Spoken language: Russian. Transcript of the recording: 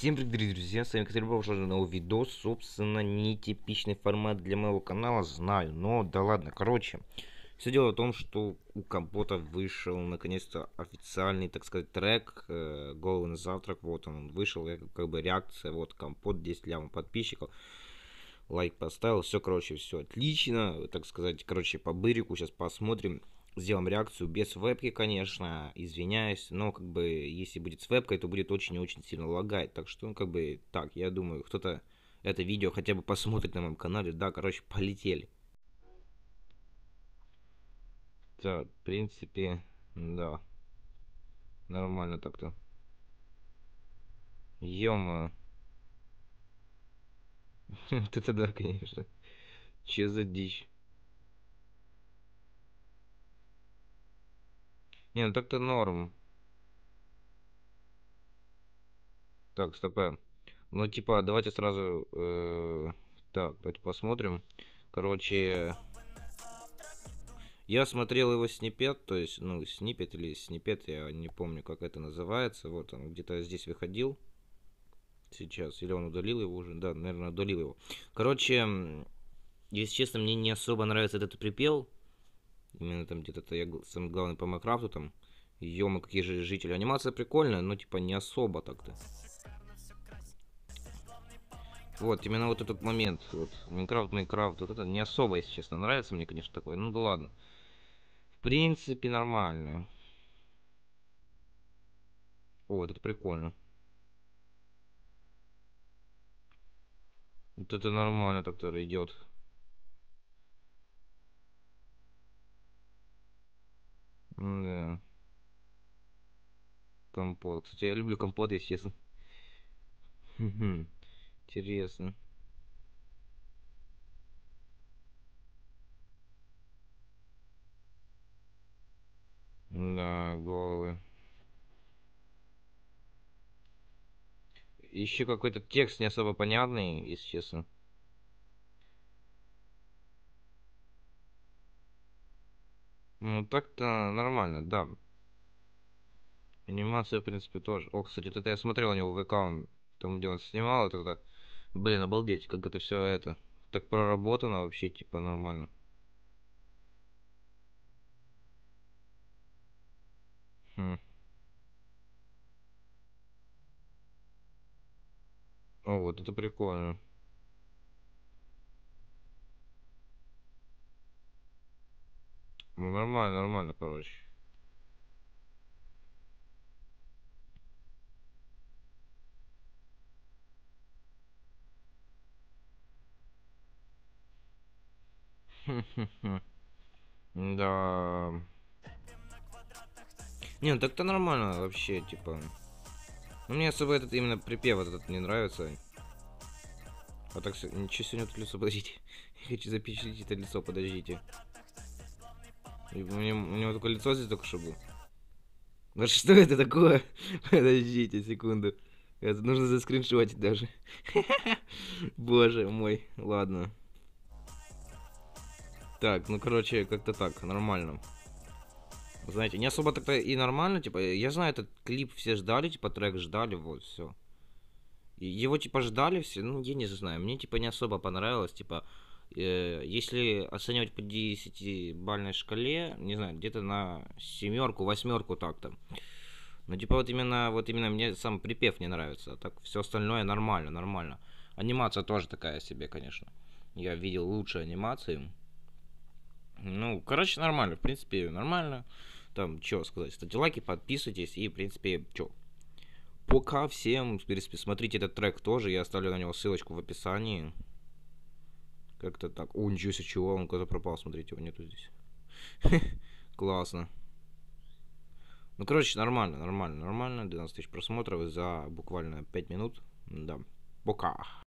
Всем привет, дорогие друзья, с вами Катерина, уже новый видос, собственно, нетипичный формат для моего канала, знаю, но да ладно, короче, все дело в том, что у Компота вышел, наконец-то, официальный, так сказать, трек, «Головы на завтрак», вот он вышел, как бы реакция, вот, Компот, 10 лямов подписчиков, лайк поставил, все, короче, все отлично, так сказать, короче, по бырику сейчас посмотрим. Сделаем реакцию без вебки, конечно, извиняюсь, но как бы если будет с вебкой, то будет очень и очень сильно лагать. Так что, ну, как бы, так, я думаю, кто-то это видео хотя бы посмотрит на моем канале. Да, короче, полетели. Так, в принципе, да, нормально так-то. Ё-моё. Вот это да, конечно. Че за дичь? Не, ну так-то норм. Так, стоп. Ну, типа, давайте сразу... так, давайте посмотрим. Короче, я смотрел его снипет, то есть, ну, снипет или снипет, я не помню, как это называется. Вот он где-то здесь выходил сейчас. Или он удалил его уже? Да, наверное, удалил его. Короче, если честно, мне не особо нравится этот припев. Именно там где-то я самый главный по Майнкрафту там. Ё-моё, какие же жители. Анимация прикольная, но типа не особо так-то. Вот, именно вот этот момент, вот, Майнкрафт, вот это не особо, если честно, нравится мне, конечно, такой, ну да ладно. В принципе, нормально. О, вот это прикольно. Вот это нормально так-то идет. Да, компот. Кстати, я люблю компот, если честно. Интересно. Да, головы. Еще какой-то текст не особо понятный, если честно. Ну, так-то нормально, да. Анимация, в принципе, тоже. О, кстати, это я смотрел у него в аккаунт, там, где он снимал, тогда. Блин, обалдеть, как это все это. Так проработано вообще, типа, нормально. Хм. О, вот это прикольно. Ну, нормально, нормально, короче. Да. Не, ну так-то нормально вообще, типа. Ну, мне особо этот именно припев вот этот не нравится. А так, ничего сегодня тут лицо, подождите. Я хочу запечатлеть это лицо, подождите. И у него такое лицо здесь только что было. Да что это такое? Подождите секунду. Это нужно заскриншотить даже. Боже мой, ладно. Так, ну короче, как-то так, нормально. Знаете, не особо так-то и нормально, типа, я знаю, этот клип все ждали, типа, трек ждали, вот, все. Его, типа, ждали все, ну, я не знаю, мне, типа, не особо понравилось, типа, если оценивать по 10-бальной шкале, не знаю, где-то на семерку, восьмерку так-то. Ну, типа, вот именно мне сам припев не нравится, а так все остальное нормально, нормально. Анимация тоже такая себе, конечно. Я видел лучшие анимации. Ну, короче, нормально, в принципе, нормально. Там, что сказать, ставьте лайки, подписывайтесь и, в принципе, что. Пока всем, в принципе, смотрите этот трек тоже, я оставлю на него ссылочку в описании. Как-то так. О, ничего себе, чего, он куда-то пропал, смотрите, его нету здесь. Классно. Ну, короче, нормально, нормально, нормально. 12 тысяч просмотров за буквально 5 минут. Да. Пока.